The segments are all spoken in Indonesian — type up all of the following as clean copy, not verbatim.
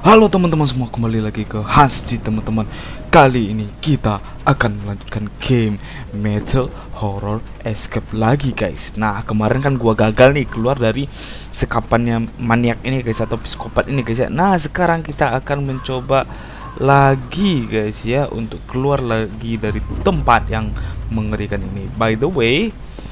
Halo teman-teman semua, kembali lagi ke Hasdi teman-teman. Kali ini kita akan melanjutkan game Metal Horror Escape lagi guys. Nah kemarin kan gua gagal nih keluar dari sekapannya maniak ini guys, atau psikopat ini guys ya. Nah sekarang kita akan mencoba lagi guys ya, untuk keluar lagi dari tempat yang mengerikan ini. By the way,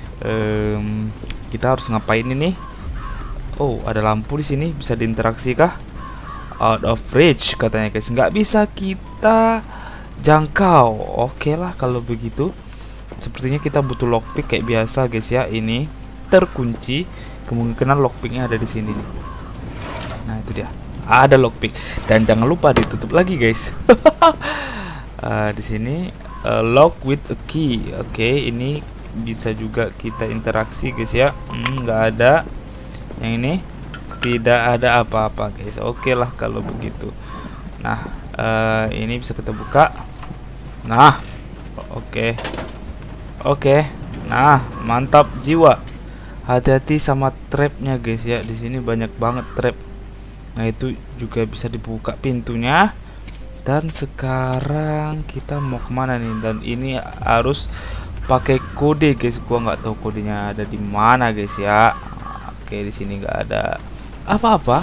kita harus ngapain ini? Oh, ada lampu di sini, bisa diinteraksi kah? Out of reach katanya guys, nggak bisa kita jangkau. Oke lah kalau begitu. Sepertinya kita butuh lockpick kayak biasa guys ya. Ini terkunci, kemungkinan lockpicknya ada di sini nih. Nah itu dia, ada lockpick, dan jangan lupa ditutup lagi guys. Di sini lock with a key. Oke, ini bisa juga kita interaksi guys ya. Nggak ada. Yang ini tidak ada apa-apa guys. Oke lah kalau begitu. Nah ini bisa kita buka. Nah oke. Nah mantap jiwa. Hati-hati sama trapnya guys ya. Di sini banyak banget trap. Nah itu juga bisa dibuka pintunya. Dan sekarang kita mau kemana nih? Dan ini harus pakai kode guys. Gua nggak tahu kodenya ada di mana guys ya. Oke, di sini nggak ada apa-apa,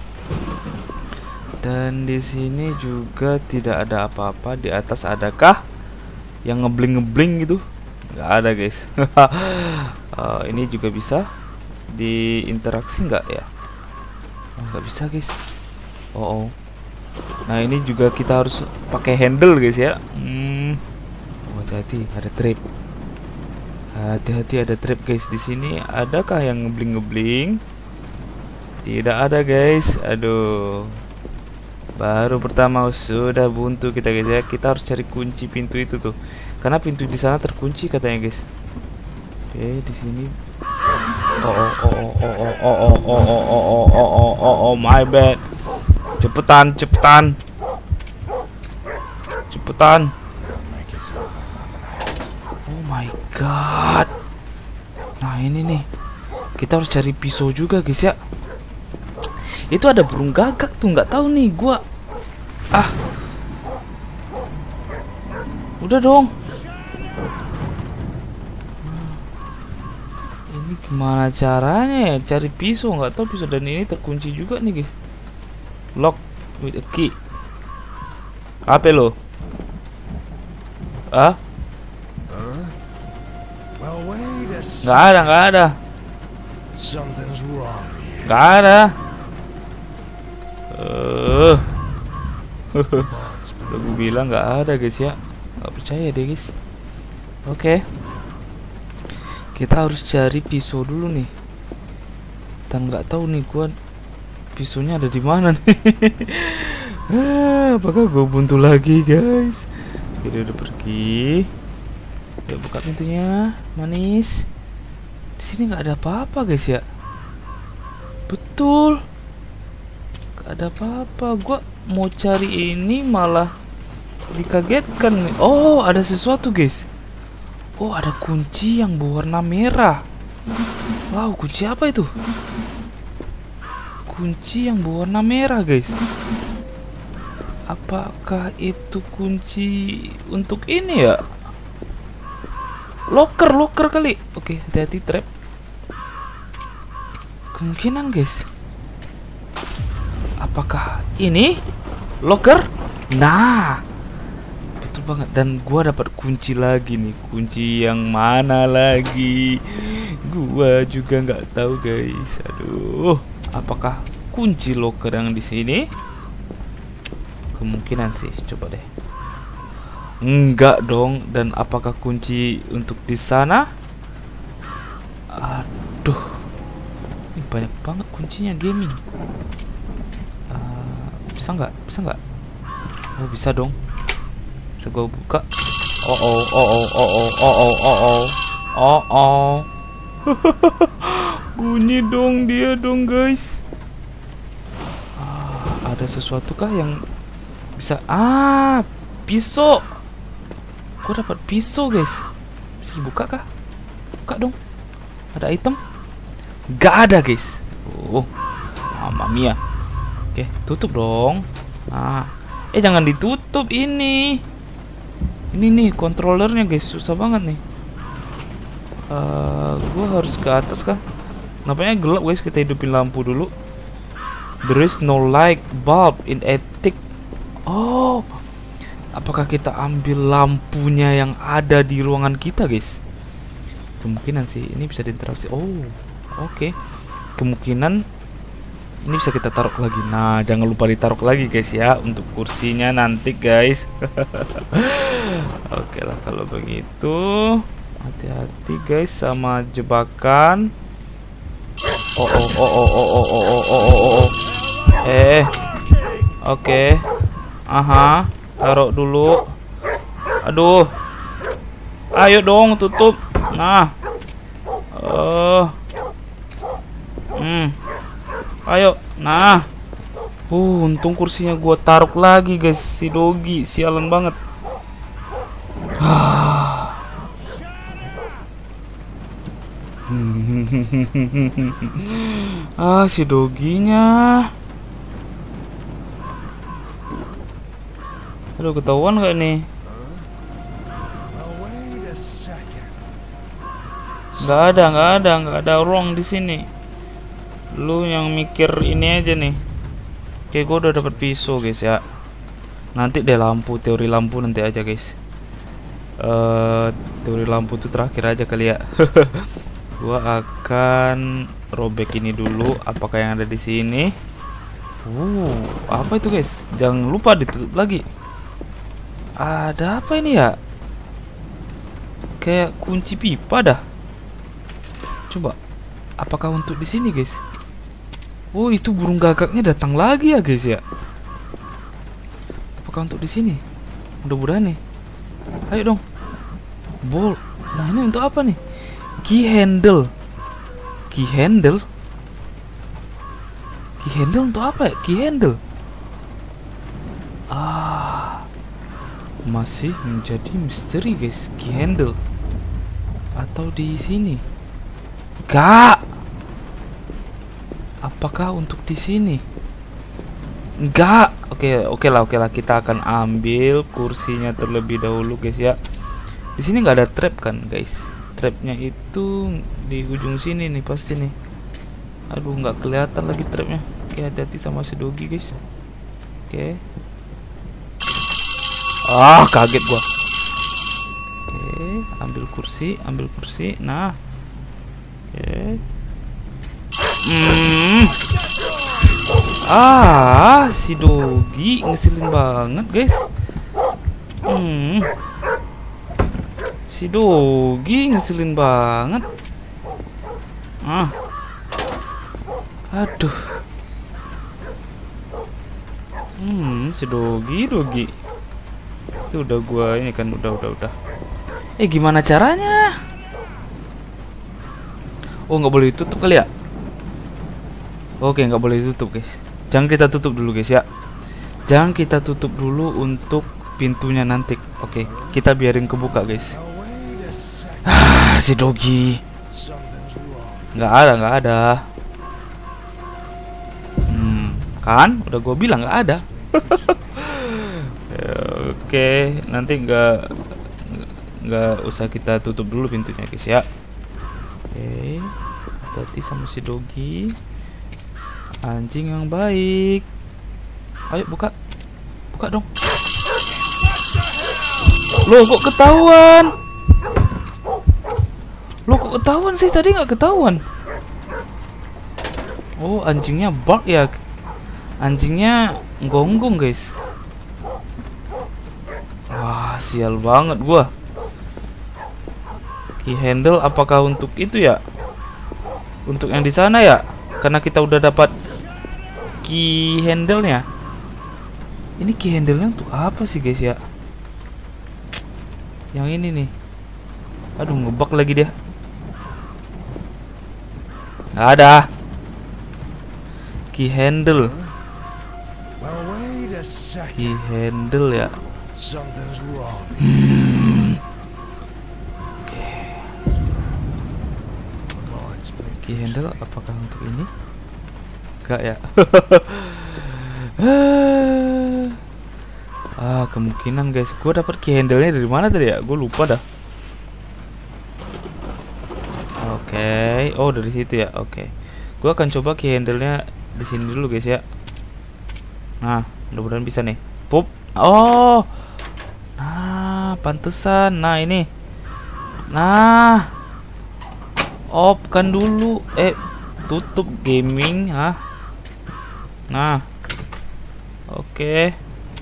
dan di sini juga tidak ada apa-apa. Di atas adakah yang ngebling gitu? Nggak ada guys. Ini juga bisa diinteraksi nggak ya? Nggak bisa guys. Nah ini juga kita harus pakai handle guys ya. Hati-hati, ada trap. Hati-hati, ada trap guys. Di sini adakah yang ngebling? Tidak ada guys. Aduh, baru pertama sudah buntu kita guys ya. Kita harus cari kunci pintu itu tuh, karena pintu di sana terkunci katanya guys. Oke, di sini. My bad. Cepetan. Oh my god. Nah ini nih, kita harus cari pisau juga guys ya. Itu ada burung gagak tuh, nggak tahu nih gua. Udah dong. Ini gimana caranya ya cari pisau? Nggak tahu pisau, dan ini terkunci juga nih guys. Lock with a key. Apa lo? Nggak ada. Nggak ada. Udah gue bilang nggak ada guys ya. Nggak percaya deh guys. Oke, kita harus cari pisau dulu nih. Dan nggak tahu nih gua pisaunya ada di mana nih. Apakah gue buntu lagi guys? Dia udah pergi. Ya buka pintunya, manis. Di sini nggak ada apa-apa guys ya. Betul, ada apa-apa. Gua mau cari ini malah dikagetkan nih. Oh, ada sesuatu guys. Oh, ada kunci yang berwarna merah. Wow, kunci apa itu? Kunci yang berwarna merah guys. Apakah itu kunci untuk ini ya? Locker kali. Oke, hati-hati trap. Kemungkinan guys. Apakah ini locker? Nah, betul banget. Dan gua dapat kunci lagi nih. Kunci yang mana lagi? Gua juga nggak tahu guys. Aduh, apakah kunci locker yang di sini? Kemungkinan sih. Coba deh. Enggak dong. Dan apakah kunci untuk di sana? Aduh, ini banyak banget kuncinya gaming. Bisa nggak? Oh bisa dong. Bisa gua buka. Bunyi dong dia dong guys. Ada sesuatu kah yang bisa? Pisau. Gua dapat pisau guys. Bisa dibuka kah? Buka dong. Ada item? Gak ada guys. Oh, mamma mia. Oke, tutup dong. Nah, jangan ditutup ini. Ini nih controllernya guys, susah banget nih. Gua harus ke atas kah? Nampaknya gelap guys, kita hidupin lampu dulu. There is no light bulb in attic. Oh, apakah kita ambil lampunya yang ada di ruangan kita guys? Kemungkinan sih, ini bisa diinteraksi. Oh, oke. Kemungkinan ini bisa kita taruh lagi. Nah, jangan lupa ditaruh lagi guys ya, untuk kursinya nanti guys. Oke lah kalau begitu. Hati-hati guys sama jebakan. Oke. Aha, taruh dulu. Aduh. Ayo dong tutup. Nah. Ayo. Nah. Untung kursinya gua taruh lagi guys. Si Dogi sialan banget. Si Doginya. Aduh, ketahuan gak nih? Nggak ada ruang di sini. Lu yang mikir ini aja nih. Oke, gue udah dapat pisau guys ya. Nanti deh teori lampu nanti aja guys. Teori lampu itu terakhir aja kali ya. Gua akan robek ini dulu. Apakah yang ada di sini? Apa itu guys? Jangan lupa ditutup lagi. Ada apa ini ya? Kayak kunci pipa dah. Coba, apakah untuk di sini guys? Oh, itu burung gagaknya datang lagi ya guys ya. Apakah untuk di sini? Mudah-mudahan nih. Ayo dong. Bol. Nah, ini untuk apa nih? Key handle. Key handle untuk apa ya? Key handle. Masih menjadi misteri guys. Key handle atau di sini? Enggak. Apakah untuk di sini? Enggak. Oke lah kita akan ambil kursinya terlebih dahulu guys ya. Di sini nggak ada trap kan guys? Trapnya itu di ujung sini nih pasti nih. Aduh, nggak kelihatan lagi trapnya. Oke, hati-hati sama si Dogi guys. Oke. Kaget gua. Oke, ambil kursi. Nah. Oke. Si Dogi ngeselin banget guys. Si Dogi ngeselin banget. Aduh. Si Dogi. Itu udah gua ini kan udah. Gimana caranya? Nggak boleh ditutup kali ya? Oke, nggak boleh ditutup guys. Jangan kita tutup dulu guys ya. Jangan kita tutup dulu untuk pintunya nanti. Oke, kita biarin kebuka guys. Si Dogi. Nggak ada. Kan? Udah gue bilang nggak ada. Oke, nanti nggak usah kita tutup dulu pintunya guys ya. Oke, hati-hati sama si Dogi. Anjing yang baik. Ayo buka dong. Loh, kok ketahuan sih? Tadi nggak ketahuan. Anjingnya bark ya. Anjingnya gonggong guys. Sial banget gua. Key handle apakah untuk itu ya? Untuk yang di sana ya? Karena kita udah dapat key handle-nya. Ini key handle-nya untuk apa sih guys ya? Yang ini nih. Aduh, ngebug lagi dia. Nggak ada. Key handle. Key handle ya. Key handle apakah untuk ini? Enggak ya. Kemungkinan guys, gue dapat key handle-nya dari mana tadi ya? Gue lupa dah. Oke, oh dari situ ya. Oke, gue akan coba key handle-nya di sini dulu guys ya. Nah, mudah-mudahan bisa nih. Pup. Oh, nah, pantesan. Nah ini. Nah, off kan dulu. Tutup gaming, Nah, oke.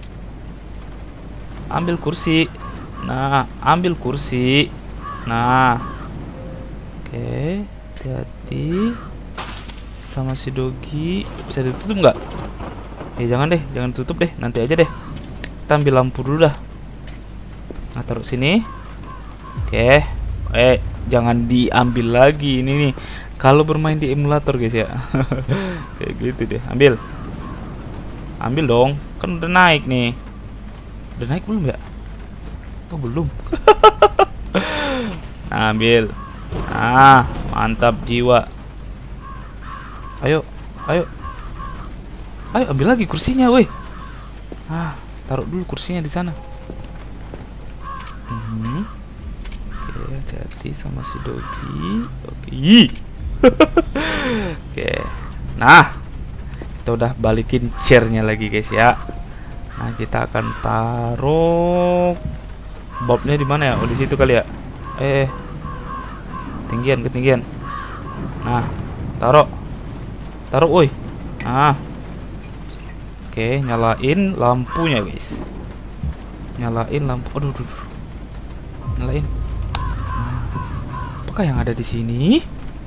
Ambil kursi. Nah, ambil kursi. Nah, oke. Hati-hati sama si Dogi. Bisa ditutup nggak? Jangan deh, jangan tutup deh. Nanti aja deh. Kita ambil lampu dulu dah. Nah, taruh sini. Oke. Jangan diambil lagi ini nih. Kalau bermain di emulator guys ya. Kayak gitu deh. Ambil. Ambil dong. Kan udah naik nih. Udah naik belum ya? Oh belum. Nah, ambil. Ah, mantap jiwa. Ayo, ayo. Ayo ambil lagi kursinya, woi. Taruh dulu kursinya di sana. Oke, hati-hati sama si Dogi. Oke. Oke. Nah, kita udah balikin chairnya lagi guys ya. Nah, kita akan taruh bobnya di mana ya? Oh, di situ kali ya. Ketinggian. Nah, taruh, woi. Nah, oke, nyalain lampunya guys. Nyalain lampu. Aduh. Nyalain. Nah, apakah yang ada di sini?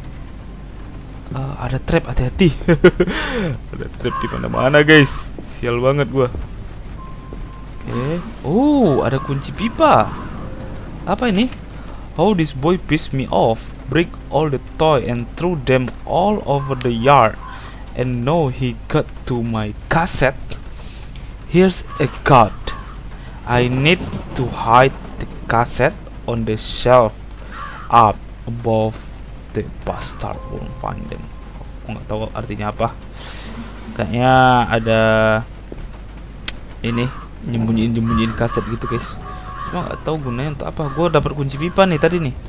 Ada trap, hati-hati. Ada trap di mana-mana guys. Sial banget gua. Oh, ada kunci pipa. Apa ini? Oh, this boy pissed me off. Break all the toy and threw them all over the yard. And now he got to my cassette. Here's a card. I need to hide the cassette on the shelf up above. The bastard won't find them. Aku nggak tahu artinya apa. Kayaknya ada ini nyembunyiin kaset gitu guys. Cuma nggak tahu gunanya untuk apa. Gue dapat kunci pipa nih tadi nih.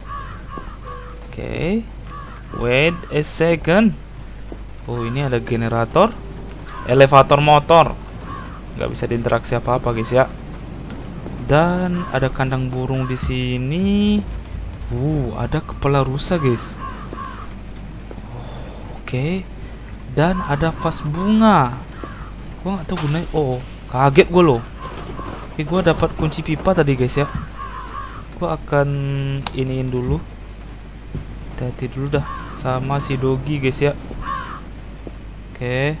Oke. Wait a second. Oh, ini ada generator, elevator motor. Nggak bisa diinteraksi apa-apa guys ya. Dan ada kandang burung di sini. Ada kepala rusa guys. Oke. Dan ada vas bunga. Gua nggak tahu gunanya. Oh, kaget gue loh. Oke, gue dapat kunci pipa tadi guys ya. Gue akan iniin dulu. Hati-hati dulu dah sama si Dogi guys ya. Oke.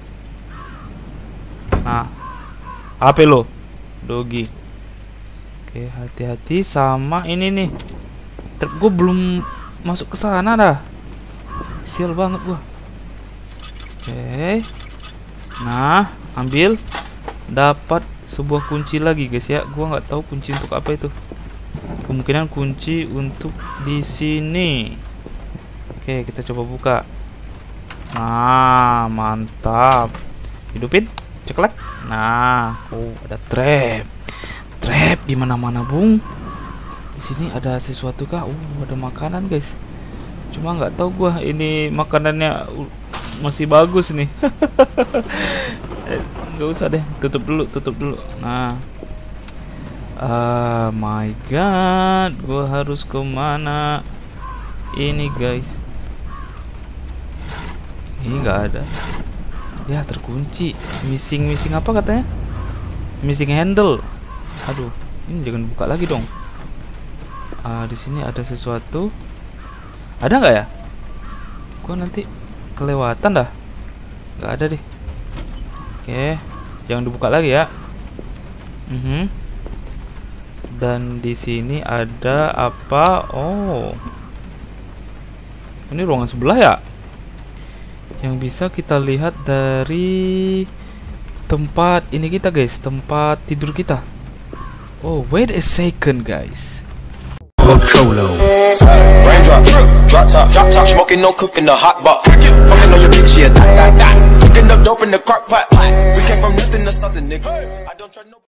Nah, apa lo, Dogi? Oke, hati-hati sama ini nih. Gue belum masuk ke sana dah. Sial banget gua. Oke. Nah, ambil. Dapat sebuah kunci lagi guys ya. Gua nggak tahu kunci untuk apa itu. Kemungkinan kunci untuk di sini. Oke, kita coba buka. Nah, mantap. Hidupin, ceklek. Nah, ada trap. Trap di mana-mana, Bung. Di sini ada sesuatu kah? Ada makanan, guys. Cuma nggak tahu gua ini makanannya masih bagus nih. Nggak usah deh, tutup dulu. Nah, my god, gua harus kemana? Ini guys, ini nggak ada. Ya, terkunci. Missing apa katanya? Missing handle. Aduh, ini jangan buka lagi dong. Di sini ada sesuatu. Ada nggak ya? Gua nanti kelewatan dah. Nggak ada deh. Oke, jangan dibuka lagi ya. Dan di sini ada apa? Oh, ini ruangan sebelah ya, yang bisa kita lihat dari tempat ini kita guys, tempat tidur kita. Oh, wait a second guys. Cholo. Raindrop, drop top, smoking, no cooking, the hot box. Fucking on your bitch, yeah, that. Cooking up dope in the crock pot. We came from nothing to something, nigga. I don't trust no